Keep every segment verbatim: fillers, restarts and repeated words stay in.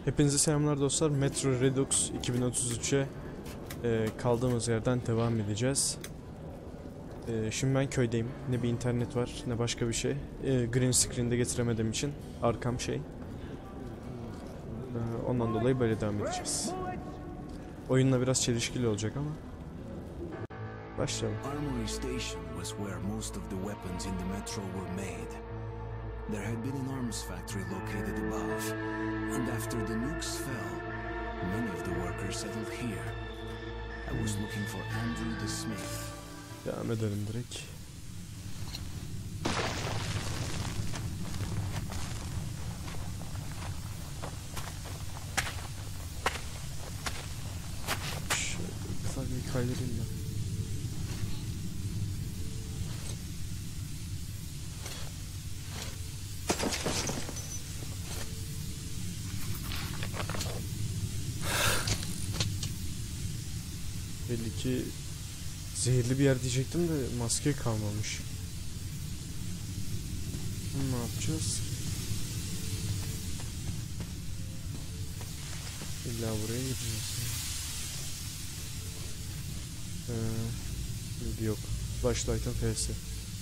Hepinize selamlar dostlar. Metro Redux iki bin otuz üç'e e, kaldığımız yerden devam edeceğiz. E, şimdi ben köydeyim. Ne bir internet var ne başka bir şey. E, green screen'de getiremediğim için arkam şey. E, ondan dolayı böyle devam edeceğiz. Oyunla biraz çelişkili olacak ama. Başlayalım. Armory Station was where most of the weapons in the metro were made. There had been an arms factory located above, and after the nukes fell, many of the workers settled here. I was looking for Andrew the Smith. Devam edelim direkt. Şöyle kısa bir kaydırayım ben. Belli ki zehirli bir yer diyecektim de maske kalmamış. Ne yapacağız? İlla buraya gideceğiz. Ee, yok. Flashlight'ın F'si.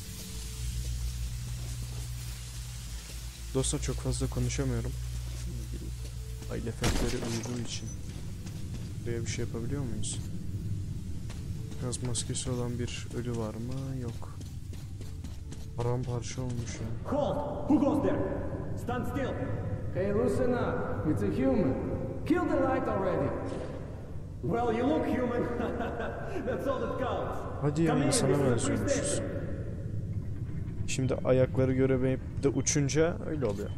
Dostlar çok fazla konuşamıyorum. Aile efektleri uyuduğu için. Buraya bir şey yapabiliyor muyuz? Gaz maskesi olan bir ölü var mı? Yok. Paramparça olmuş ya. Halt! Who goes there? Stand still! Hey, listen up. It's a human. Kill the light already. Well, you look human. That's all that counts. Hadi ya, insana benziyormuşuz. Şimdi ayakları göremeyip de uçunca öyle oluyor.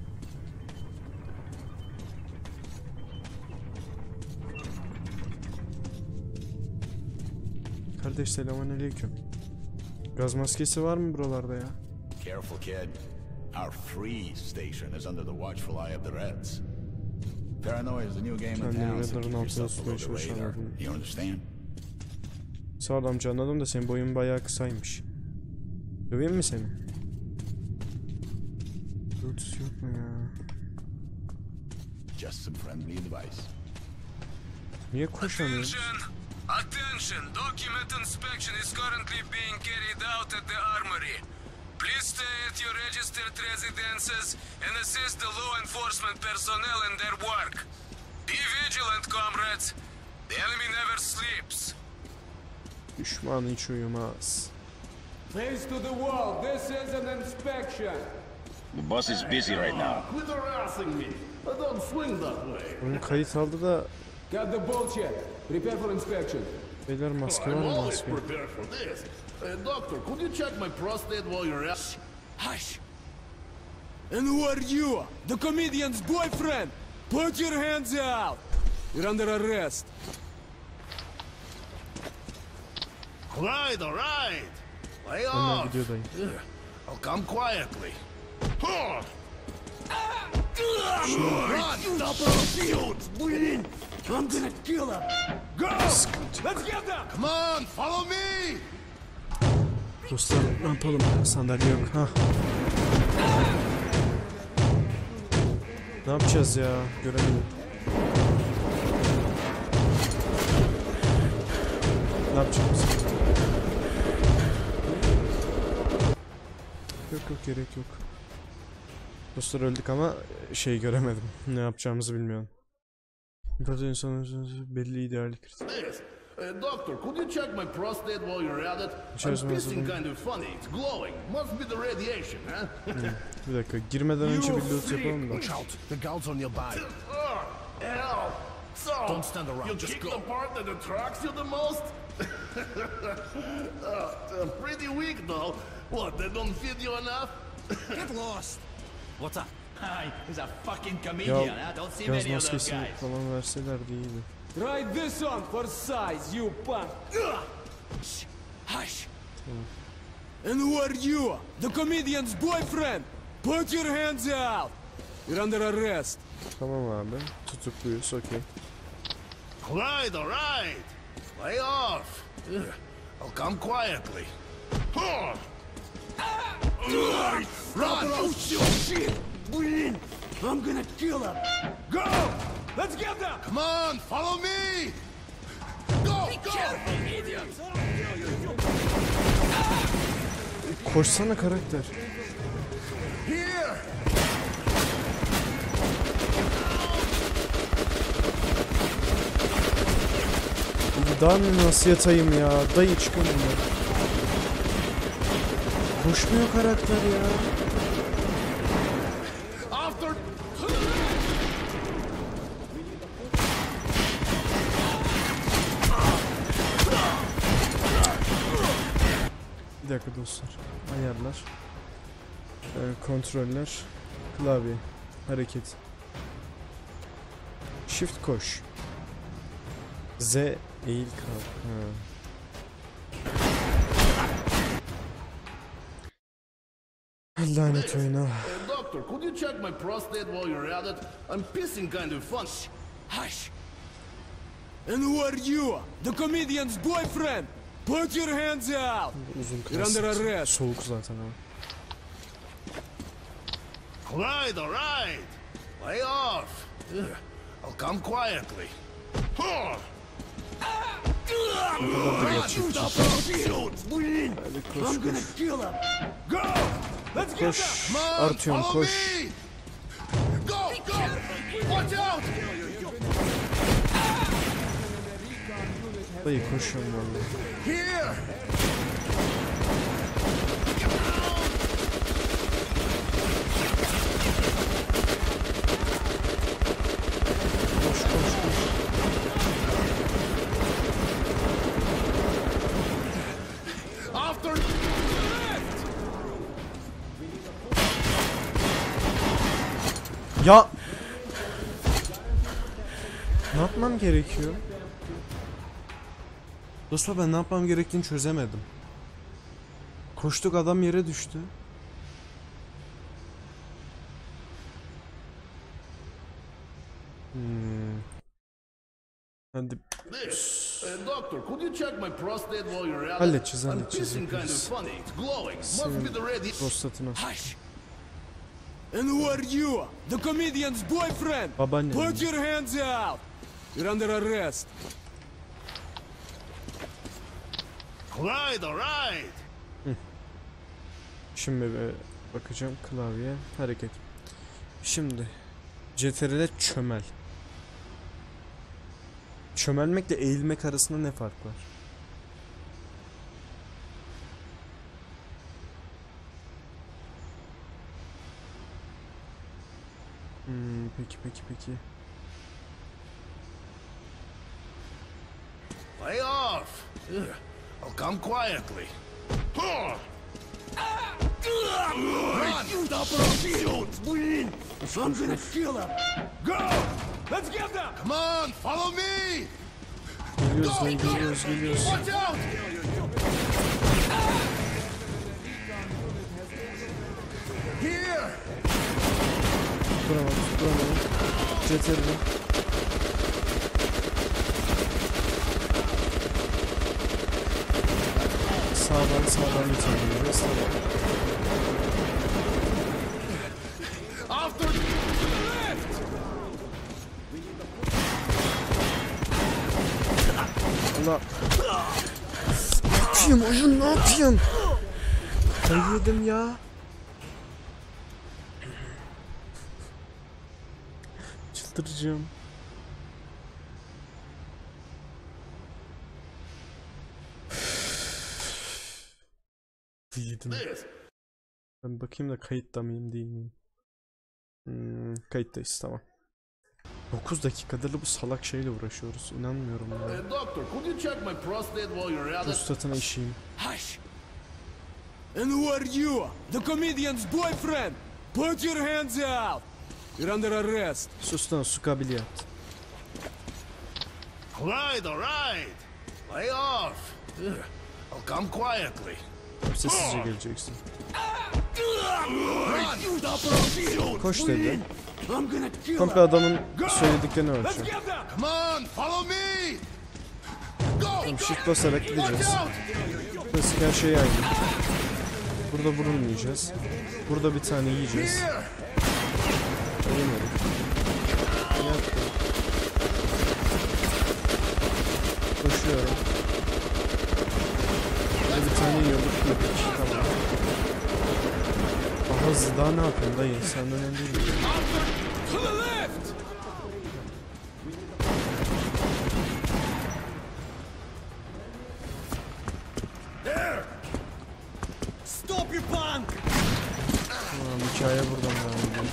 Kardeş selamünaleyküm. Gaz maskesi var mı buralarda ya? Careful, kid. Our free station is under the watchful eye of the Reds. Paranoia is the new game in town, so keep yourself below the radar. You understand? Sağ ol amca, anladım da senin boyun bayağı kısaymış. Döveyim mi seni? Lotus yok mu ya? Just some friendly advice. Niye koşamıyorsun? Attention! Document inspection is currently being carried out at the armory. Please stay at your registered residences and assist the law enforcement personnel in their work. Be vigilant, comrades. The enemy never sleeps. Düşman hiç uyumaz. Face to the wall. This is an inspection. The boss is busy right now. Quit harassing me. I don't swing that way. Onun kayıt aldı da Got the bullshit. Prepare for inspection. beyler maske I'm var mı always maske? prepared for this. Uh, doctor, could you check my prostate while you're at? Hush. And who are you? The comedian's boyfriend. Put your hands out. You're under arrest. All right, all right. Lay Hemen off. videodayım. Ugh, I'll come quietly. Huh. Run! Double shoot! Bleeding! I'm gonna kill him! Go! Let's get them! Come on, follow me! Dostlar ne yapalım? Sandalye yok. Ha. Ne yapacağız ya? Göremedim. Ne yapacağız? Yok yok, gerek yok. Dostlar öldük ama şey göremedim. Ne yapacağımızı bilmiyorum. Burada insanın belli ideal kritik. Yes. Uh, doctor, could you check my prostate while you're at it? Cheers, I'm pissing Master. kind of funny. It's glowing. Must be the radiation, huh? Bir dakika, girmeden önce bir loot yapalım da. Watch out. The guards on nearby. Ugh, hell! So, Don't stand around, you just kick go. the part that attracts you the most? uh, uh, pretty weak though. What, they don't feed you enough? Get lost. What's up? Hi, he's a fucking comedian. Ya I don't see gaz many of those maskesi guys. falan verselerdi iyiydi. Try this on for size, you punk. Shh. Hush. And who are you? The comedian's boyfriend. Put your hands out. You're under arrest. Tamam abi, tutukluyuz, okey. All right, all right. Lay off. Ugh, I'll come quietly. Huh. Run! Oh shit! Bleeding! I'm gonna kill him! Go! Let's get them! Come on, follow me! Go, go! Koşsana karakter. Here! Daha nasıl yatayım ya? Dayı çıkın bunlar. Koşmuyor karakter ya. After... Bir dakika dostlar. Ayarlar. Ee, kontroller. Klavye. Hareket. Shift koş. Z eğil kal. Ha. Lanet oyuna. Uh, doctor, could you check my prostate while you're at it? I'm pissing kind of fun. Hush! And who are you? The comedian's boyfriend! Put your hands out! Uzun You're under klasik. arrest. Soğuk zaten ama. Alright, alright. Lay off. Ugh. I'll come quietly. Huh. Run, stop those shields, bleeding. Koş koş. Kill him. Go! Let's get Koş. them. Come on, Artyom follow koş. me. Go, go! Watch out! Dayı koşuyorum vallahi. Here! Koş koş koş. After... Ya! Ne yapmam gerekiyor? Dostlar ben ne yapmam gerektiğini çözemedim. Koştuk adam yere düştü. Hmm. Hadi. This. Uh, doctor, could you check my prostate while you're at it? Halledeceğiz, I'm halledeceğiz, pissing kind of yaparız. funny. It's glowing. Must Senin be the ready. prostatına. Hush! And who are you? The comedian's boyfriend! Babaannem. Put your hands out! You're under arrest. Alright, alright. Şimdi bir bakacağım klavye hareket. Şimdi C T R L'de çömel. Çömelmekle eğilmek arasında ne fark var? Hmm, peki peki peki. Lay off. Ugh. I'll come quietly. Huh. Run! Stop those shields, bleeding. I'm gonna kill him. Go! Let's get them. Come on, follow me. Geliyoruz lan geliyoruz geliyoruz. Watch out! Here! Tutturamadım tutturamadım. C T R L. Sağdan sağdan itiyoruz. Sağdan. After Allah. Ne yapayım oyun ne yapayım? Kayı yedim ya. Çıldıracağım. Yedim. this. Ben bakayım da kayıtta mıyım değil miyim? Hmm, kayıttayız tamam. dokuz dakikadır bu salak şeyle uğraşıyoruz. İnanmıyorum ya. Uh, doctor, could you check my prostate while you're at it? Prostatına işeyim. Hush! And who are you? The comedian's boyfriend! Put your hands out! You're under arrest. Sus lan su kabiliyat. Alright, alright. Lay off. Ugh. I'll come quietly. Sessizce geleceksin. Run! Stop those shields, Koş dedi. bleeding. I'm gonna kill Komple him. adamın söylediklerini Let's ölçüyor. get them. Come on, follow me. Go, Tamam go. shift basarak Watch gideceğiz. out. Klasik her şeyi aynı. Burada vurulmayacağız. Burada bir tane yiyeceğiz. Here. Yemedik. Yaptım. Daha ne yapıyorsun dayı? Senden önemli değil mi? To the left! There! Stop you punk! Tamam, hikaye buradan devam ediyor.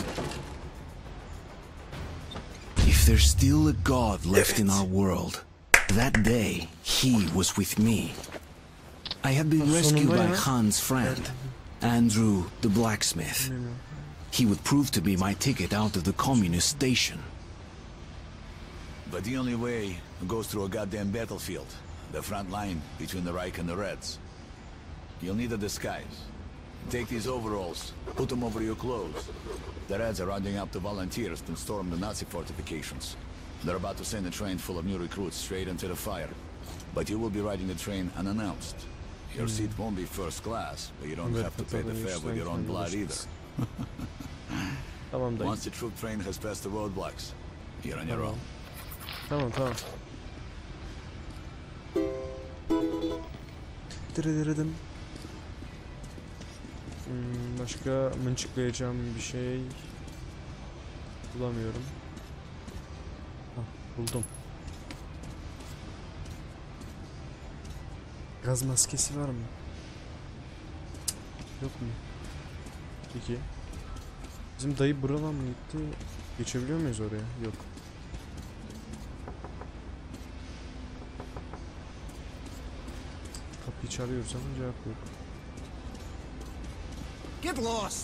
If there's still a God left in our world, that day he was with me. I had been rescued by Han's friend, Andrew the blacksmith. He would prove to be my ticket out of the communist station. But the only way goes through a goddamn battlefield. The front line between the Reich and the Reds. You'll need a disguise. Take these overalls, put them over your clothes. The Reds are rounding up the volunteers to storm the Nazi fortifications. They're about to send a train full of new recruits straight into the fire. But you will be riding the train unannounced. Your mm. seat won't be first class, but you don't have to pay the fare with your own blood either. Once the troop train has passed the roadblocks, you're on your own. Tamam tamam. Dırıdırıdım. Hmm, başka mınçıklayacağım bir şey bulamıyorum. Hah, buldum. Gaz maskesi var mı? Yok mu? Peki. Bizim dayı buradan mı gitti? Geçebiliyor muyuz oraya? Yok. Kapıyı çağırıyoruz ama cevap yok. Get lost.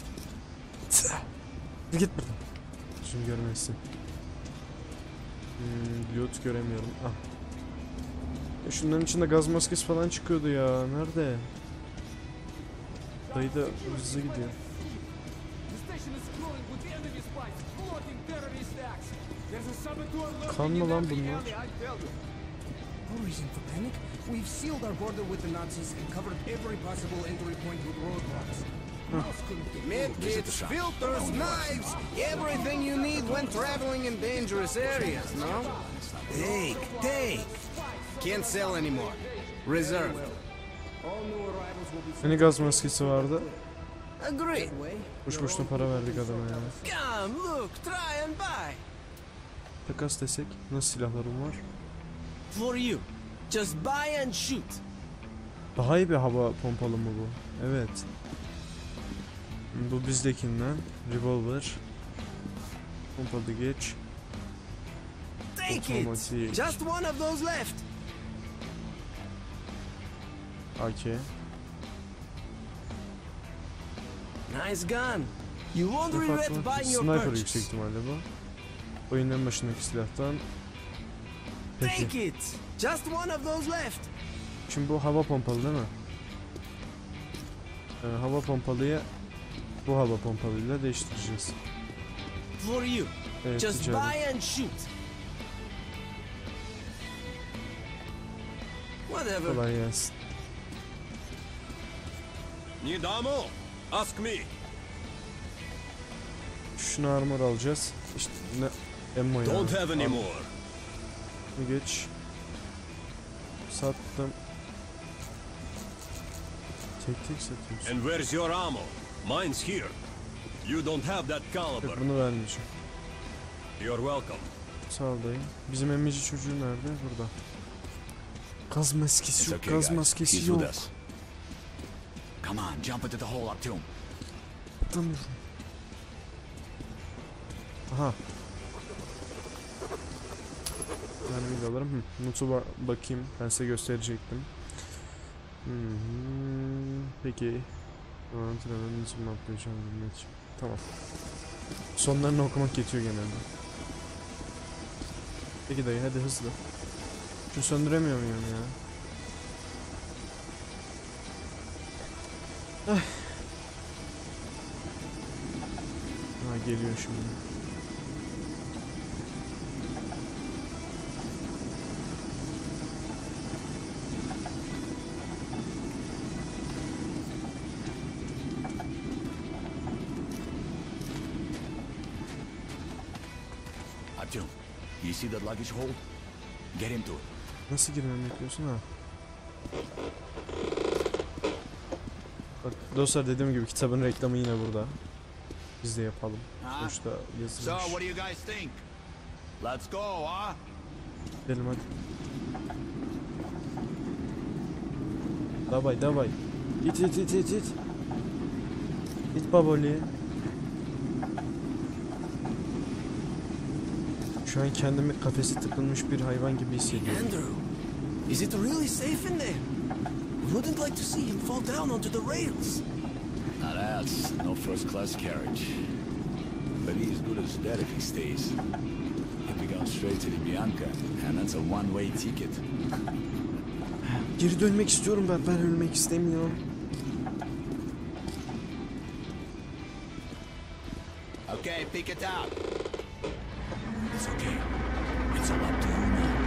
Git buradan. Şunu görmezsin. Hmm, diyot göremiyorum. Ah. Ya şunların içinde gaz maskesi falan çıkıyordu ya. Nerede? Dayı da hızlı gidiyor. Kan mı lan bunlar? No reason for panic. We've sealed our border with the Nazis and covered every possible entry point with roadblocks. Medkits, filters, knives, everything you need when traveling in dangerous areas, no? Take, take. Can't sell anymore. Reserve. Hani gaz maskesi vardı? Agreed. Boş boşuna para verdik adama ya. Come, look, try and buy. Takas desek, nasıl silahlarım var? For you. Just buy and shoot. Daha iyi bir hava pompalı mı bu? Evet. Bu bizdekinden. Revolver. Pompalı geç. Take it. Just one of those left. A K. Nice gun. You won't regret buying your Sniper purchase. yüksek ihtimalle bu. Oyunun başındaki silahtan. Peki. Take it. Just one of those left. Şimdi bu hava pompalı değil mi? Ee, hava pompalıyı bu hava pompalıyla değiştireceğiz. For you. Evet, Just ticaret. buy and shoot. Whatever. Kolay gelsin. Need ammo? Ask me. Şunu armor alacağız. İşte ne ammo ya. Don't have any more. Bu geç. Sattım. Tek tek satıyorsun. And where's your ammo? Mine's here. You don't have that caliber. Evet, bunu vermeyeceğim. You're welcome. Sağ ol dayı. Bizim emmici çocuğu nerede? Burada. Gaz maskesi yok. Okay, Gaz guys. maskesi He's yok. with us. Come on, jump into the hole, Artyom. Atamıyorum. Aha. Ben bir alırım. Hı. Notu ba bakayım. Ben size gösterecektim. Hı -hı. Peki. Antrenörün nasıl mı yapacağım bilmek. Tamam. Sonlarını okumak yetiyor genelde. Peki dayı hadi hızlı. Şunu söndüremiyor muyum ya? Ah. Ha geliyor şimdi. Artyom, you see that luggage hold? Get into it. Nasıl girmemi bekliyorsun ha? Bak dostlar dediğim gibi kitabın reklamı yine burada. Biz de yapalım. Sonuçta yazılmış. So, what do you guys think? Let's go, huh? Gidelim hadi. Davay davay. İt it it it it. İt baboli. Şu an kendimi kafesi tıkılmış bir hayvan gibi hissediyorum. Andrew, is it really safe in there? Wouldn't like to see him fall down onto the rails. Now that's no first class carriage. But he's good as dead if he stays. He'll be going straight to the Bianca, and that's a one-way ticket. Geri dönmek istiyorum ben. Ben ölmek istemiyorum. Okay, pick it out. It's okay. It's all up to you now.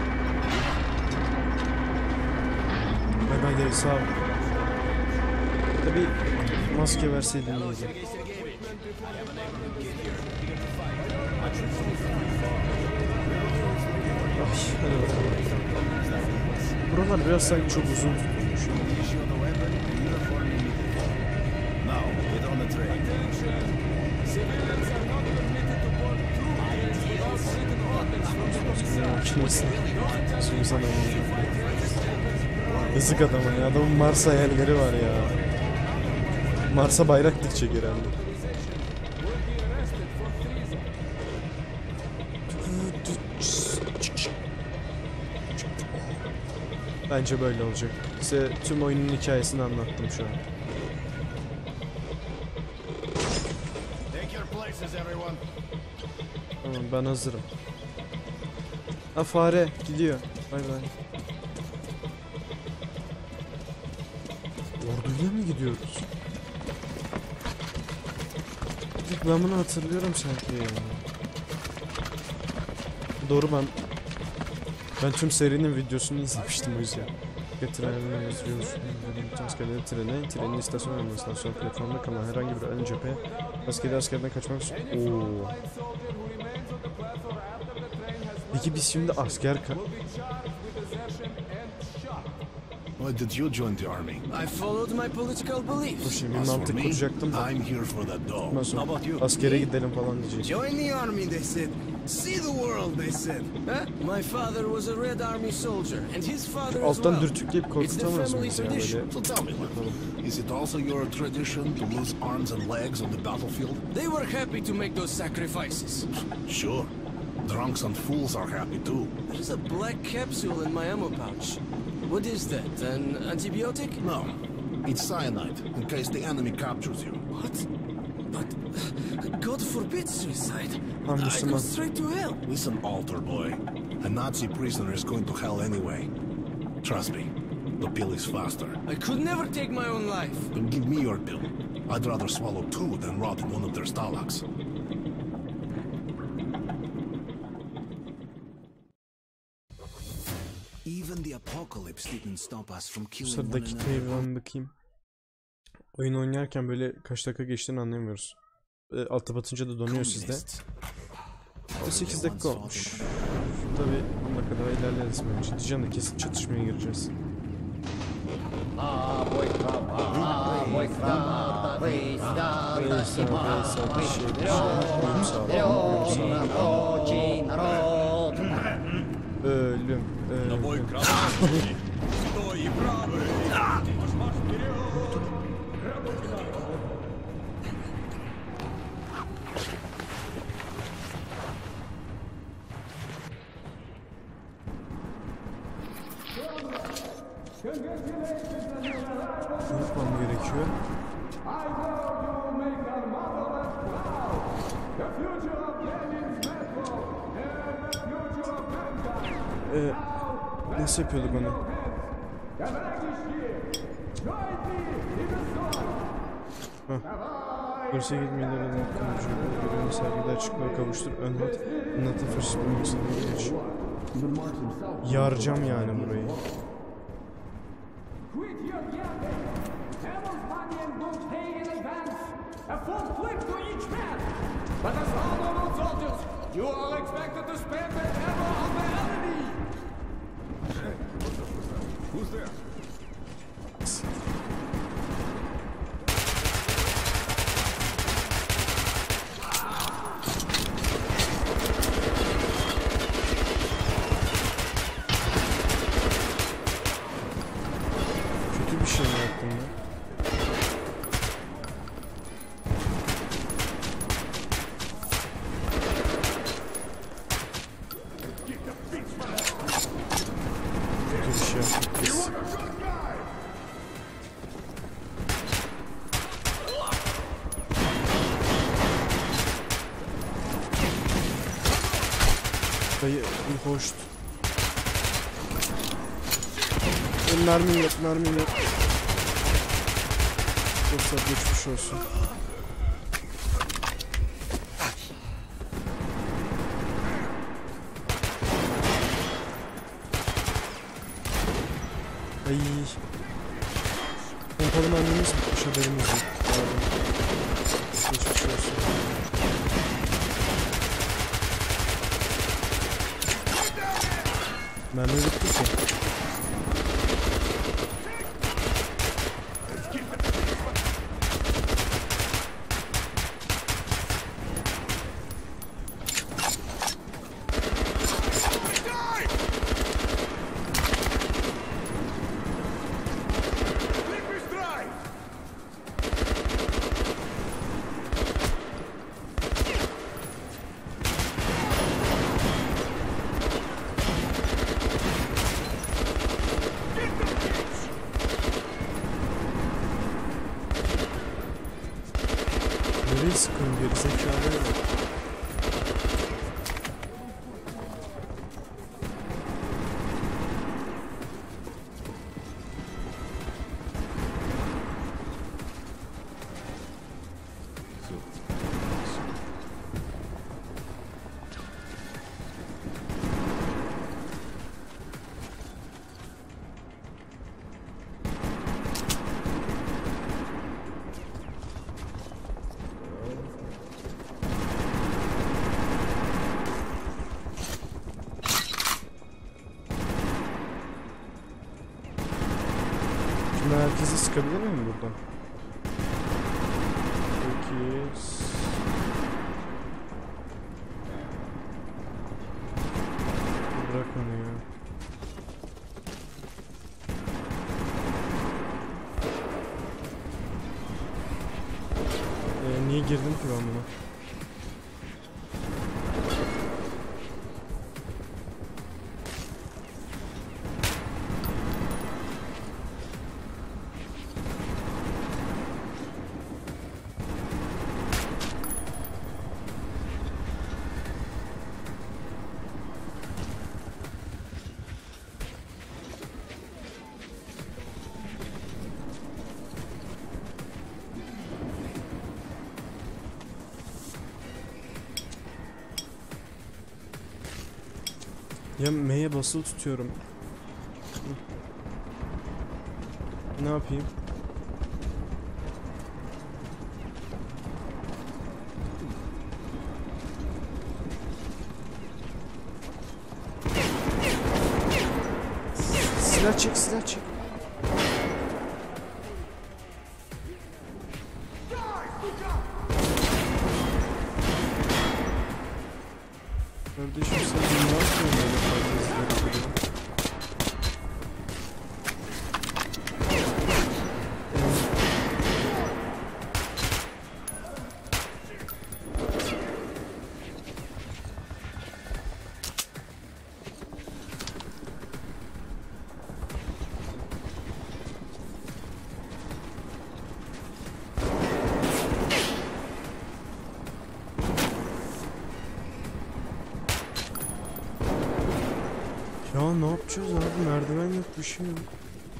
Bay bay deriz, sağ ol. Tabii maske verseydin iyiydi. Ay, hadi bakalım. Buralar biraz sanki çok uzun tutulmuş. Makinesi. Şimdi sana yazık adama ya. Adamın Mars hayalleri var ya. Mars'a bayrak dikecek herhalde. Bence böyle olacak. Size tüm oyunun hikayesini anlattım şu an. Tamam, ben hazırım. Ha, fare gidiyor. Bay bay. Orduyla mı gidiyoruz? Ben bunu hatırlıyorum sanki ya. Doğru, ben ben tüm serinin videosunu izlemiştim o yüzden. Getirenler yazıyorsun. Askerleri trene, trenin istasyon olmasından sonra platformda kalan herhangi bir ön cephe askeri askerden kaçmak için. Oo. Peki biz şimdi asker ka... Why did you join the army? I followed my political beliefs. Dur şimdi bir mantık kuracaktım da. I'm here for the dough. Ondan sonra askere gidelim falan diyecek. Join the army, they said. See the world, they said. Huh? My father was a Red Army soldier, and his father as well. Alttan dürtükleyip korkutamaz mıyız ya böyle? So tell me, is it also your tradition to lose arms and legs on the battlefield? They were happy to make those sacrifices. Sure. Drunks and fools are happy too. There's a black capsule in my ammo pouch. What is that? An antibiotic? No. It's cyanide, in case the enemy captures you. What? But God forbid suicide. I'm I go straight to hell. Listen, altar boy. A Nazi prisoner is going to hell anyway. Trust me, the pill is faster. I could never take my own life. Then give me your pill. I'd rather swallow two than rot in one of their stalags. Even the apocalypse didn't stop us from killing Sonra one dakikayı another. ben bakayım. Oyun oynarken böyle kaç dakika geçtiğini anlayamıyoruz. E, alta batınca da donuyor sizde. sekiz dakika olmuş. Tabi on dakika daha ilerleriz bence. Diyeceğim de kesin çatışmaya gireceğiz. Ölüm, ölüm. Ne yapmam gerekiyor? Ee, nasıl yapıyorduk onu? Hah. Bursa gitmeyelim. Görevini sergide çıkmaya kavuştur. Önhat. Önhat'ın fırsat bulmasına geç. Yaracağım yani burayı. You all expected to spend the ammo on the enemy! Hey, who's there? şey yaptık biz. Dayı bir hoştu. Mermim yok, mermim yok. Yoksa geçmiş olsun. Ay. Pompalı mermimiz bitmiş, haberimiz yok. Geçmiş olsun. Mermi bitti ki. Nereye sıkıyorum, gerizekalıya bak. Herkesi sıkabilir miyim buradan? Peki. Bırak onu ya. Ee, niye girdim ki ben buna? Ya M'ye basılı tutuyorum. Ne yapayım? Silah çek, silah çek. Kardeşim sen ne yapıyorsun böyle fazla izleri? Ya ne yapacağız abi? Merdiven yok, bir şey yok.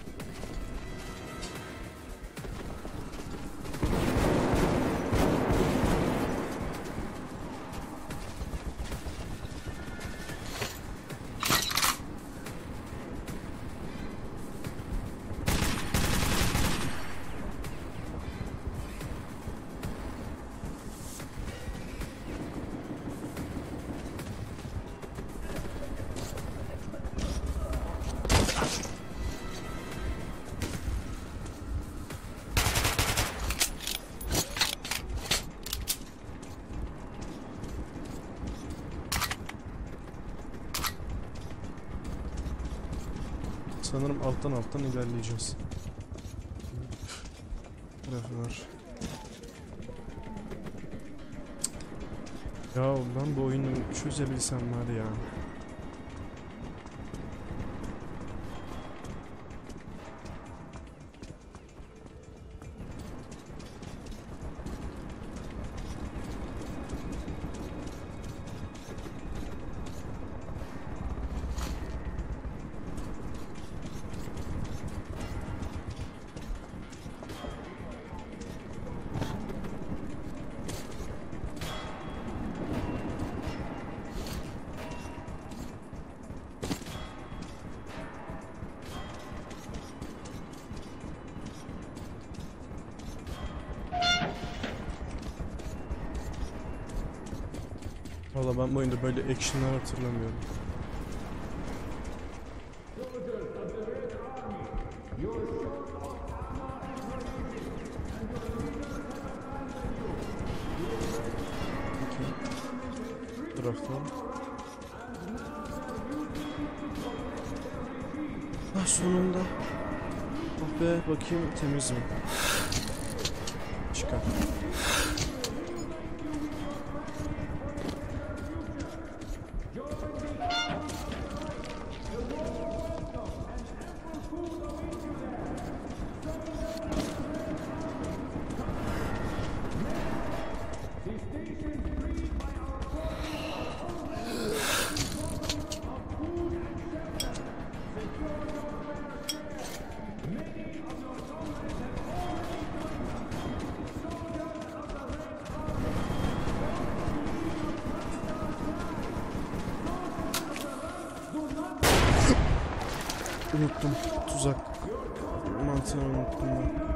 Sanırım alttan alttan ilerleyeceğiz. Tarafı var. Ya ben bu oyunu çözebilsem var ya. Valla ben bu oyunda böyle action'lar hatırlamıyorum. Bu taraftan. Ah sonunda. Oh be, bakayım temiz mi? Çıkar. Unuttum. Tuzak mantığını unuttum ben.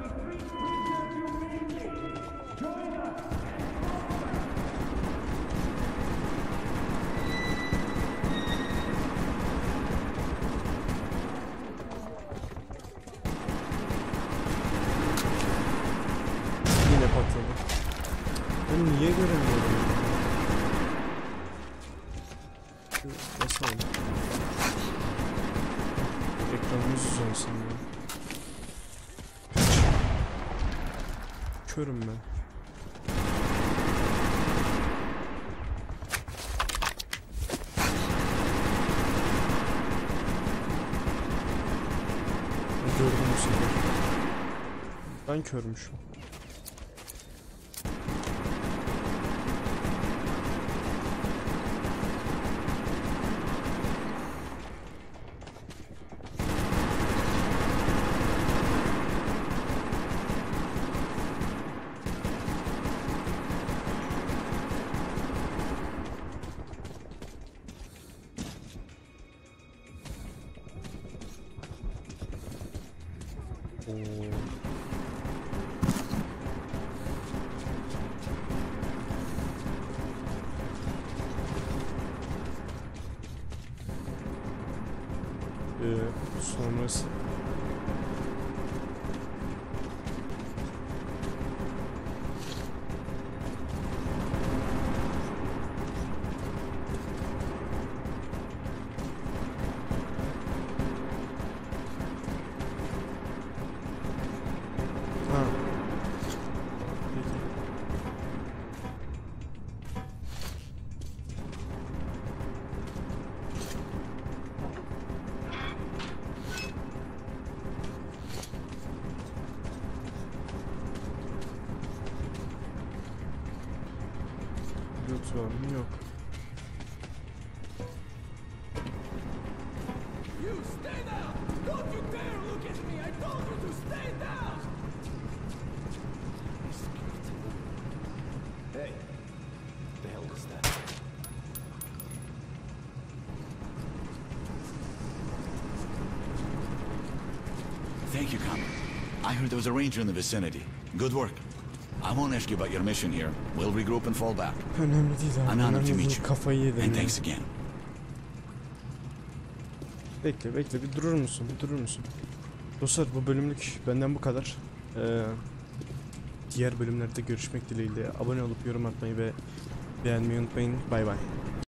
Yine patladı. Ben niye göremiyorum? Basalım. Ekranımız uzansın ya. Körüm ben. Gördüm bu sefer. Ben körmüşüm. Ee, sonrası ha. Peki. Loot var mı? Yok. You stay down! Don't you dare look at me! I told you to stay down! Hey, what the hell was that? Thank you, Commander. I heard there was a ranger in the vicinity. Good work. I won't ask you about your mission here. We'll regroup and fall back. Önemli değil abi. I'm honored to Önemli meet değil. you. Kafayı yedim And ya. thanks again. Bekle bekle bir durur musun? Bir durur musun? Dostlar bu bölümlük benden bu kadar. Ee, diğer bölümlerde görüşmek dileğiyle. Abone olup yorum atmayı ve beğenmeyi unutmayın. Bay bay.